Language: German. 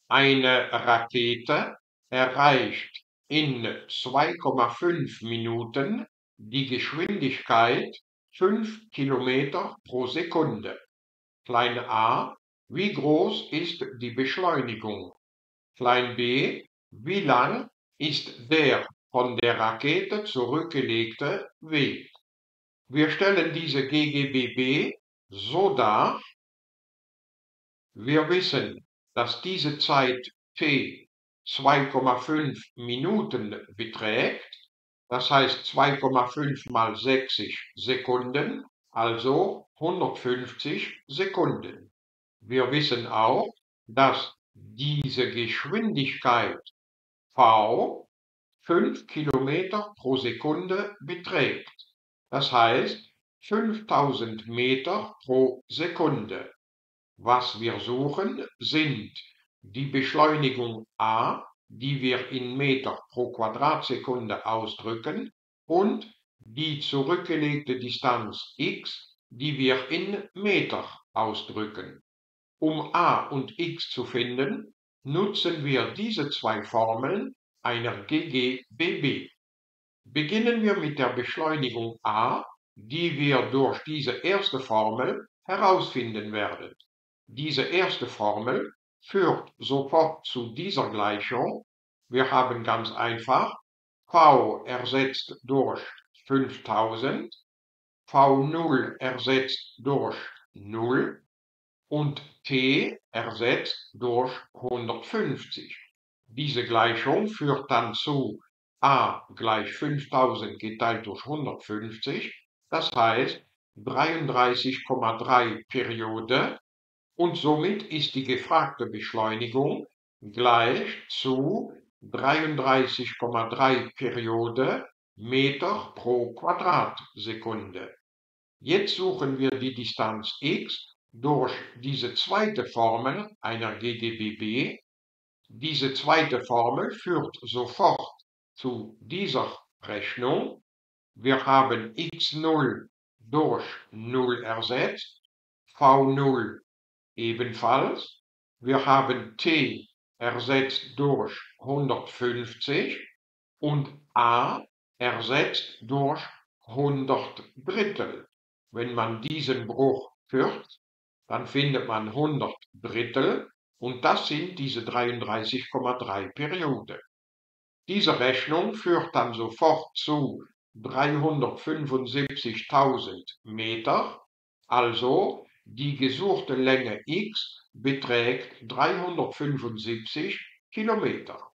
Eine Rakete erreicht in 2,5 Minuten die Geschwindigkeit 5 Kilometer pro Sekunde. Klein a, wie groß ist die Beschleunigung? Klein b, wie lang ist der von der Rakete zurückgelegte Weg? Wir stellen diese GGBB so dar: Wir wissen, dass diese Zeit t 2,5 Minuten beträgt, das heißt 2,5 mal 60 Sekunden, also 150 Sekunden. Wir wissen auch, dass diese Geschwindigkeit v 5 Kilometer pro Sekunde beträgt, das heißt 5000 Meter pro Sekunde. Was wir suchen, sind die Beschleunigung a, die wir in Meter pro Quadratsekunde ausdrücken, und die zurückgelegte Distanz x, die wir in Meter ausdrücken. Um a und x zu finden, nutzen wir diese zwei Formeln einer GGBB. Beginnen wir mit der Beschleunigung a, die wir durch diese erste Formel herausfinden werden. Diese erste Formel führt sofort zu dieser Gleichung. Wir haben ganz einfach v ersetzt durch 5000, v0 ersetzt durch 0 und t ersetzt durch 150. Diese Gleichung führt dann zu a gleich 5000 geteilt durch 150, das heißt 33,3 Periode, und somit ist die gefragte Beschleunigung gleich zu 33,3 Periode Meter pro Quadratsekunde. Jetzt suchen wir die Distanz x durch diese zweite Formel einer GGBB. Diese zweite Formel führt sofort zu dieser Rechnung. Wir haben x0 durch 0 ersetzt, v0 ebenfalls. Wir haben t ersetzt durch 150 und a ersetzt durch 100 Drittel. Wenn man diesen Bruch kürzt, dann findet man 100 Drittel, und das sind diese 33,3 Periode. Diese Rechnung führt dann sofort zu 375.000 Meter, also die gesuchte Länge x beträgt 375 Kilometer.